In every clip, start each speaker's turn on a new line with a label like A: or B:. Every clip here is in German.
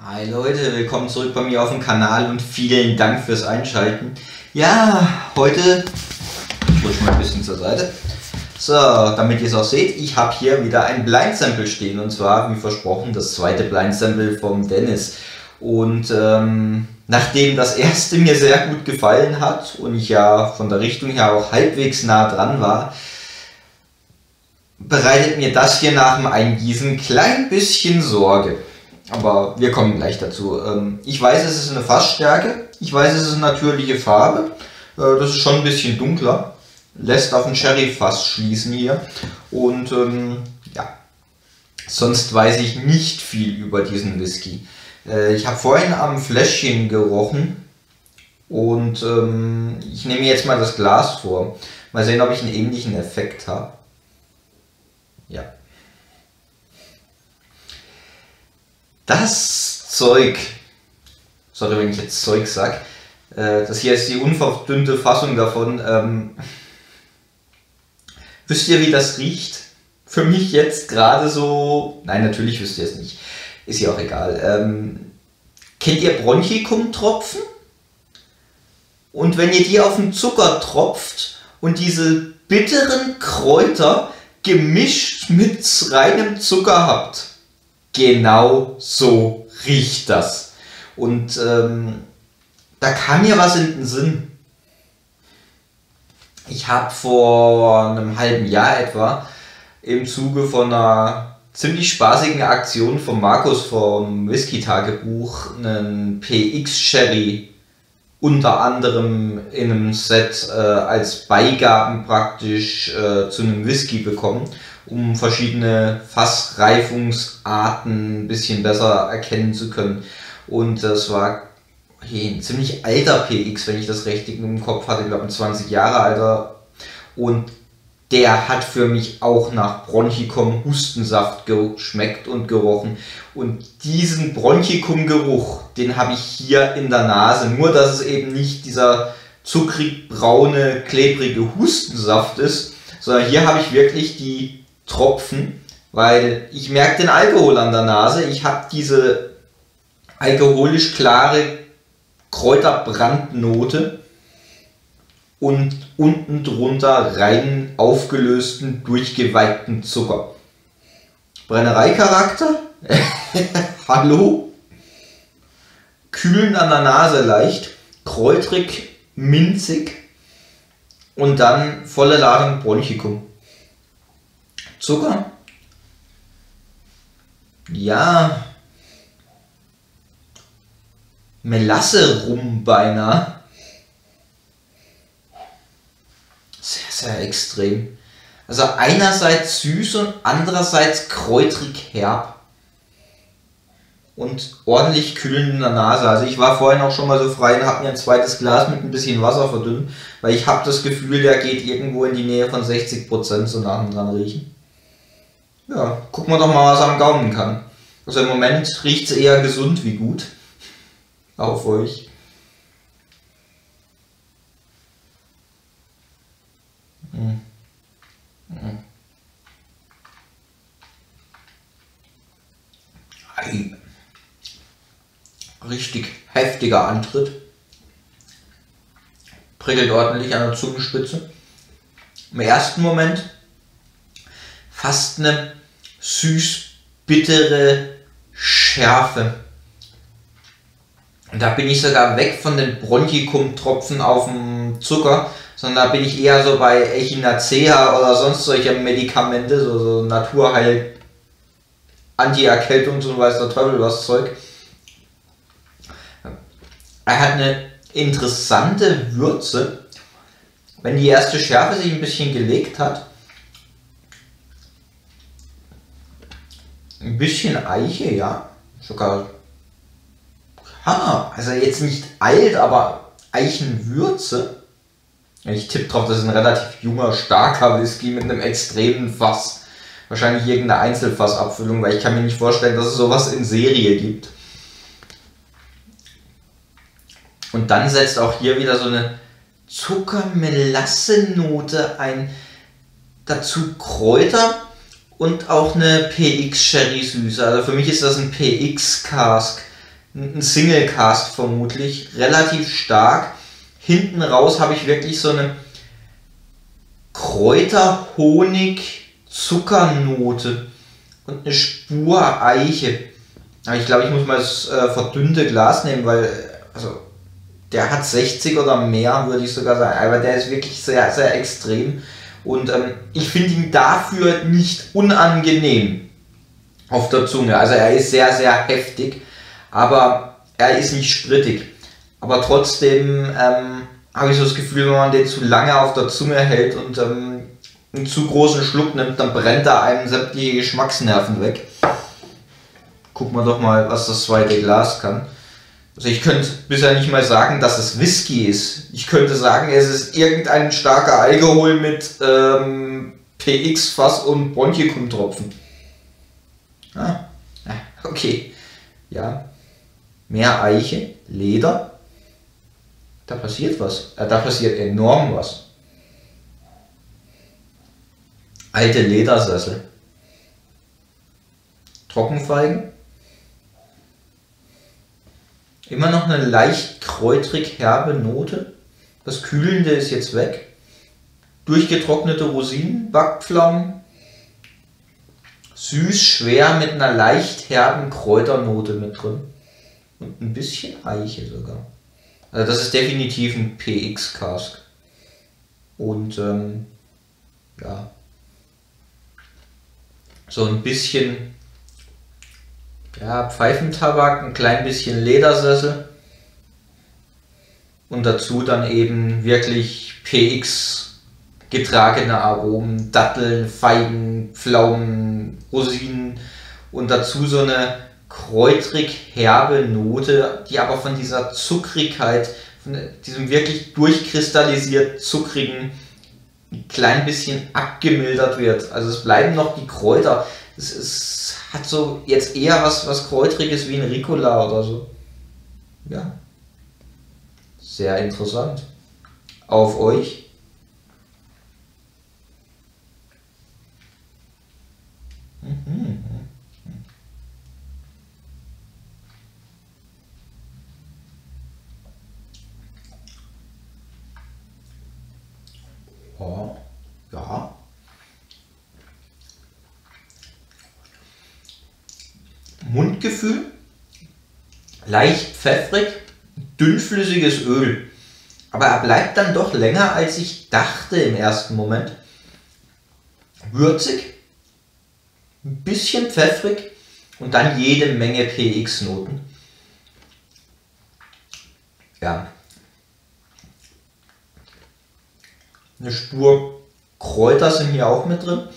A: Hi Leute, willkommen zurück bei mir auf dem Kanal und vielen Dank fürs Einschalten. Ja, heute, ich rutsche mal ein bisschen zur Seite. So, damit ihr es auch seht, ich habe hier wieder ein Blind Sample stehen und zwar, wie versprochen, das zweite Blind Sample vom Dennis. Und nachdem das erste mir sehr gut gefallen hat und ich ja von der Richtung her auch halbwegs nah dran war, bereitet mir das hier nach dem Eingießen ein klein bisschen Sorge. Aber wir kommen gleich dazu. Ich weiß, es ist eine Fassstärke. Ich weiß, es ist eine natürliche Farbe. Das ist schon ein bisschen dunkler. Lässt auf ein Sherry-Fass schließen hier. Und ja, sonst weiß ich nicht viel über diesen Whisky. Ich habe vorhin am Fläschchen gerochen. Und ich nehme jetzt mal das Glas vor. Mal sehen, ob ich einen ähnlichen Effekt habe. Ja. Das Zeug, sorry, wenn ich jetzt Zeug sag, das hier ist die unverdünnte Fassung davon. Wisst ihr, wie das riecht? Für mich jetzt gerade so, nein, natürlich wisst ihr es nicht, ist ja auch egal. Kennt ihr Bronchicum-Tropfen? Und wenn ihr die auf den Zucker tropft und diese bitteren Kräuter gemischt mit reinem Zucker habt, genau so riecht das. Und da kam mir was in den Sinn. Ich habe vor einem halben Jahr etwa im Zuge von einer ziemlich spaßigen Aktion von Markus vom Whisky-Tagebuch einen PX Sherry unter anderem in einem Set als Beigaben praktisch zu einem Whisky bekommen, um verschiedene Fassreifungsarten ein bisschen besser erkennen zu können. Und das war ein ziemlich alter PX, wenn ich das richtig im Kopf hatte, ich glaube ein 20 Jahre alter. Und der hat für mich auch nach Bronchicum Hustensaft geschmeckt und gerochen. Und diesen Bronchicum-Geruch, den habe ich hier in der Nase. Nur, dass es eben nicht dieser zuckrig-braune, klebrige Hustensaft ist, sondern hier habe ich wirklich die Tropfen, weil ich merke den Alkohol an der Nase. Ich habe diese alkoholisch klare Kräuterbrandnote und unten drunter rein aufgelösten, durchgeweihten Zucker. Brennereicharakter? Hallo? Kühlend an der Nase leicht, kräutrig, minzig und dann volle Ladung Bronchicum. Zucker? Ja. Melasse rum beinahe. Sehr, sehr extrem. Also einerseits süß und andererseits kräutrig herb. Und ordentlich kühlend in der Nase. Also ich war vorhin auch schon mal so frei und habe mir ein zweites Glas mit ein bisschen Wasser verdünnt, weil ich habe das Gefühl, der geht irgendwo in die Nähe von 60% so nach dem dran riechen. Ja, gucken wir doch mal, was er am Gaumen kann. Also im Moment riecht es eher gesund wie gut. Auf euch. Ein richtig heftiger Antritt. Prickelt ordentlich an der Zungenspitze. Im ersten Moment fast eine süß-bittere Schärfe. Und da bin ich sogar weg von den Bronchicum-Tropfen auf dem Zucker, sondern da bin ich eher so bei Echinacea oder sonst solche Medikamente, so Naturheil, Anti-Erkältungs- und weiß der Teufel was Zeug. Er hat eine interessante Würze. Wenn die erste Schärfe sich ein bisschen gelegt hat, ein bisschen Eiche, ja, sogar, also jetzt nicht alt, aber Eichenwürze. Ich tippe drauf, das ist ein relativ junger, starker Whisky mit einem extremen Fass. Wahrscheinlich irgendeine Einzelfassabfüllung, weil ich kann mir nicht vorstellen, dass es sowas in Serie gibt. Und dann setzt auch hier wieder so eine Zucker-Melasse-Note ein. Dazu Kräuter und auch eine PX Sherry Süße. Also für mich ist das ein PX Cask. ein Single Cast vermutlich, relativ stark. Hinten raus habe ich wirklich so eine Kräuter-Honig-Zuckernote und eine Spur Eiche. Aber ich glaube, ich muss mal das verdünnte Glas nehmen, weil also der hat 60 oder mehr, würde ich sogar sagen. Aber der ist wirklich sehr, sehr extrem. Und ich finde ihn dafür nicht unangenehm auf der Zunge. Also er ist sehr, sehr heftig, aber er ist nicht sprittig. Aber trotzdem habe ich so das Gefühl, wenn man den zu lange auf der Zunge hält und einen zu großen Schluck nimmt, dann brennt da einem sämtliche Geschmacksnerven weg. Gucken wir doch mal, was das zweite Glas kann. Also ich könnte bisher nicht mal sagen, dass es Whisky ist. Ich könnte sagen, es ist irgendein starker Alkohol mit PX-Fass und Bronchikum-Tropfen. Ah, okay. Ja. Mehr Eiche, Leder. Da passiert was. Da passiert enorm was. Alte Ledersessel. Trockenfeigen. Immer noch eine leicht kräutrig herbe Note. Das Kühlende ist jetzt weg. Durchgetrocknete Rosinen, Backpflaumen. Süß, schwer mit einer leicht herben Kräuternote mit drin. Und ein bisschen Eiche sogar. Also das ist definitiv ein PX-Cask. Und ja. So ein bisschen Pfeifentabak, ein klein bisschen Ledersessel und dazu dann eben wirklich PX getragene Aromen, Datteln, Feigen, Pflaumen, Rosinen und dazu so eine kräutrig herbe Note, die aber von dieser Zuckrigkeit, von diesem wirklich durchkristallisiert zuckrigen ein klein bisschen abgemildert wird. Also es bleiben noch die Kräuter. Es hat so jetzt eher was Kräutriges wie ein Ricola oder so. Ja. Sehr interessant. Auf euch. Ja. Mundgefühl, leicht pfeffrig, dünnflüssiges Öl. Aber er bleibt dann doch länger, als ich dachte im ersten Moment. Würzig, ein bisschen pfeffrig und dann jede Menge PX-Noten. Ja. Eine Spur Kräuter sind hier auch mit drin.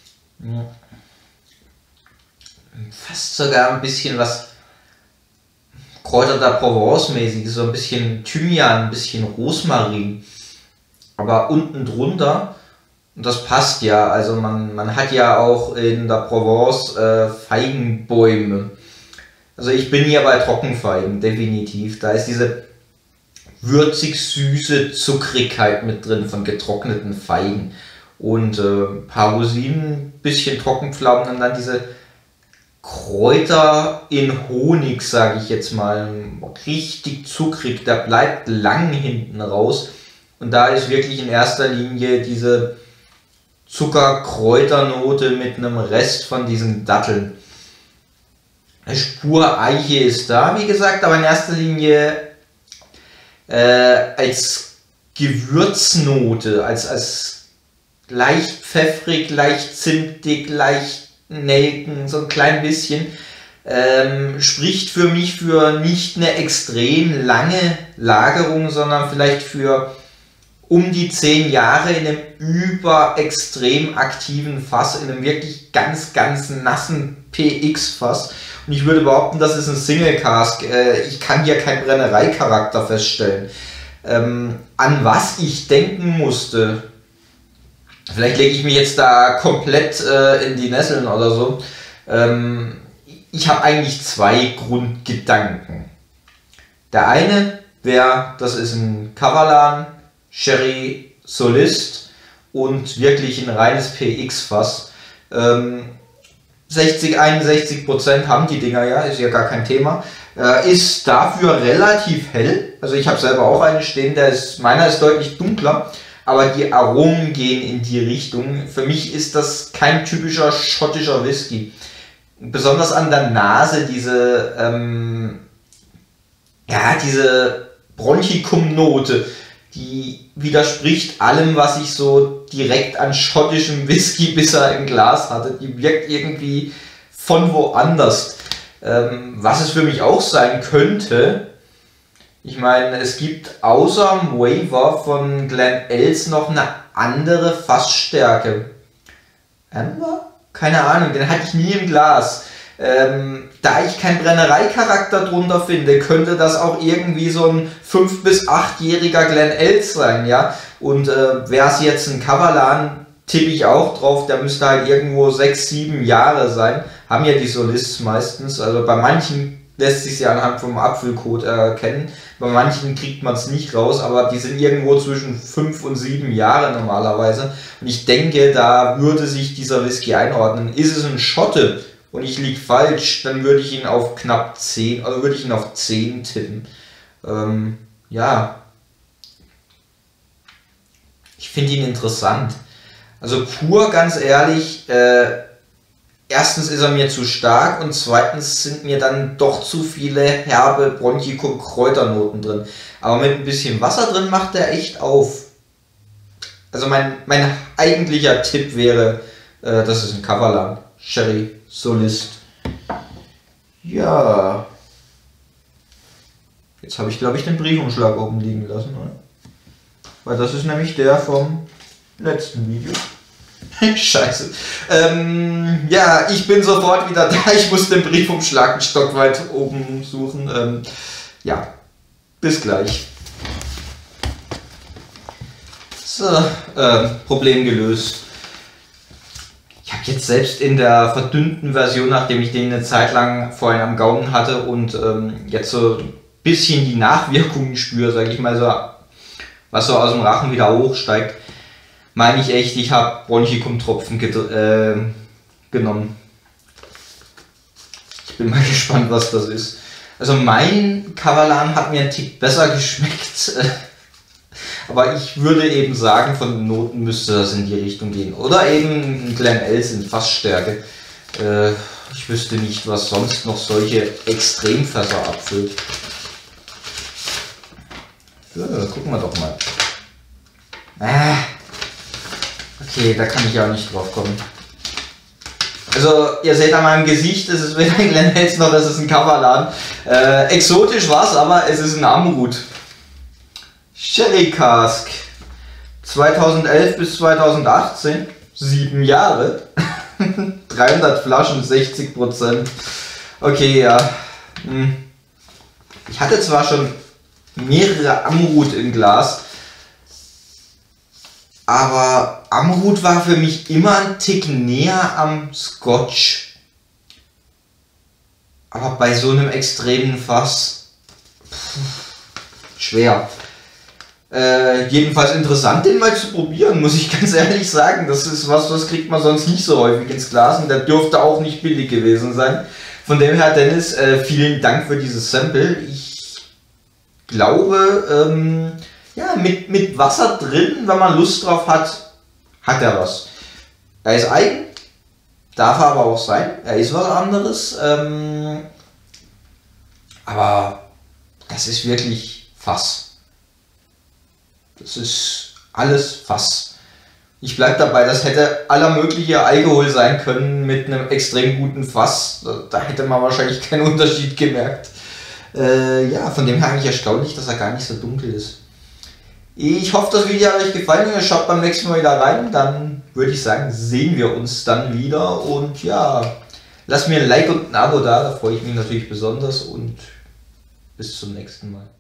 A: Fast sogar ein bisschen was Kräuter der Provence-mäßig, so ein bisschen Thymian, ein bisschen Rosmarin. Aber unten drunter, und das passt ja, also man hat ja auch in der Provence Feigenbäume. Also ich bin hier bei Trockenfeigen, definitiv. Da ist diese würzig süße Zuckrigkeit mit drin von getrockneten Feigen. Und ein paar Rosinen, bisschen Trockenpflaumen und dann diese Kräuter in Honig, sage ich jetzt mal, richtig zuckrig, der bleibt lang hinten raus und da ist wirklich in erster Linie diese Zucker-Kräuternote mit einem Rest von diesen Datteln. Eine Spur Eiche ist da, wie gesagt, aber in erster Linie als Gewürznote, als leicht pfeffrig, leicht zimtig, leicht Nelken, so ein klein bisschen, spricht für mich für nicht eine extrem lange Lagerung, sondern vielleicht für um die 10 Jahre in einem extrem aktiven Fass, in einem wirklich ganz, ganz nassen PX-Fass. Und ich würde behaupten, das ist ein Single Cask. Ich kann hier keinen Brennereicharakter feststellen. An was ich denken musste, vielleicht lege ich mich jetzt da komplett in die Nesseln oder so. Ich habe eigentlich 2 Grundgedanken. Der eine wäre, das ist ein Kavalan Sherry Solist und wirklich ein reines PX-Fass. 60-61% haben die Dinger ja, ist ja gar kein Thema. Ist dafür relativ hell. Also ich habe selber auch einen stehen, meiner ist deutlich dunkler, aber die Aromen gehen in die Richtung. Für mich ist das kein typischer schottischer Whisky. Besonders an der Nase diese Bronchikum-Note, die widerspricht allem, was ich so direkt an schottischem Whisky bisher im Glas hatte. Die wirkt irgendwie von woanders. Was es für mich auch sein könnte, ich meine, es gibt außer dem Waver von Glenelg noch eine andere Fassstärke. Amber? Keine Ahnung, den hatte ich nie im Glas. Da ich keinen Brennereicharakter drunter finde, könnte das auch irgendwie so ein 5- bis 8-jähriger Glenelg sein, ja. Und wäre es jetzt ein Kavalan, tippe ich auch drauf, der müsste halt irgendwo 6, 7 Jahre sein. Haben ja die Solists meistens, also bei manchen lässt sich ja anhand vom Apfelcode erkennen, bei manchen kriegt man es nicht raus, aber die sind irgendwo zwischen 5 und 7 Jahre normalerweise. Und ich denke, da würde sich dieser Whisky einordnen. Ist es ein Schotte und ich liege falsch, dann würde ich ihn auf knapp 10, also würde ich ihn auf 10 tippen. Ja, ich finde ihn interessant. Also pur, ganz ehrlich, erstens ist er mir zu stark und zweitens sind mir dann doch zu viele herbe Bronchikum-Kräuternoten drin. Aber mit ein bisschen Wasser drin macht er echt auf. Also mein eigentlicher Tipp wäre, das ist ein Kavalan Sherry Solist. Ja. Jetzt habe ich, glaube ich, den Briefumschlag oben liegen lassen, oder? Weil das ist nämlich der vom letzten Video. Scheiße. Ja, ich bin sofort wieder da. Ich muss den Briefumschlag ein Stock weit oben suchen. Ja, bis gleich. So, Problem gelöst. Ich habe jetzt selbst in der verdünnten Version, nachdem ich den eine Zeit lang vorhin am Gaumen hatte und jetzt so ein bisschen die Nachwirkungen spüre, sage ich mal so, was so aus dem Rachen wieder hochsteigt, meine ich echt, ich habe Bronchikum-Tropfen genommen. Ich bin mal gespannt, was das ist. Also mein Kavalan hat mir einen Tick besser geschmeckt. Aber ich würde eben sagen, von den Noten müsste das in die Richtung gehen. Oder eben ein Glenelg in Fassstärke. Ich wüsste nicht, was sonst noch solche Extremfässer abfüllt. Ja, gucken wir doch mal. Okay, da kann ich ja auch nicht drauf kommen. Also, ihr seht an meinem Gesicht, es ist weder ein Glenelg noch das ist ein Kavalan. Exotisch war es, aber es ist ein Amrut. Sherry Cask. 2011 bis 2018. 7 Jahre. 300 Flaschen, 60%. Okay, ja. Ich hatte zwar schon mehrere Amrut im Glas, aber Amrut war für mich immer ein Tick näher am Scotch. Aber bei so einem extremen Fass schwer. Jedenfalls interessant, den mal zu probieren, muss ich ganz ehrlich sagen. Das ist was kriegt man sonst nicht so häufig ins Glas und der dürfte auch nicht billig gewesen sein. Von dem her, Dennis, vielen Dank für dieses Sample. Ich glaube, ja, mit Wasser drin, wenn man Lust drauf hat, hat er was. Er ist eigen, darf er aber auch sein. Er ist was anderes. Aber das ist wirklich Fass. Das ist alles Fass. Ich bleibe dabei, das hätte aller mögliche Alkohol sein können mit einem extrem guten Fass. Da hätte man wahrscheinlich keinen Unterschied gemerkt. Ja, von dem her eigentlich erstaunlich, dass er gar nicht so dunkel ist. Ich hoffe, das Video hat euch gefallen. Ihr schaut beim nächsten Mal wieder rein. Dann würde ich sagen, sehen wir uns dann wieder. Und ja, lasst mir ein Like und ein Abo da. Da freue ich mich natürlich besonders. Und bis zum nächsten Mal.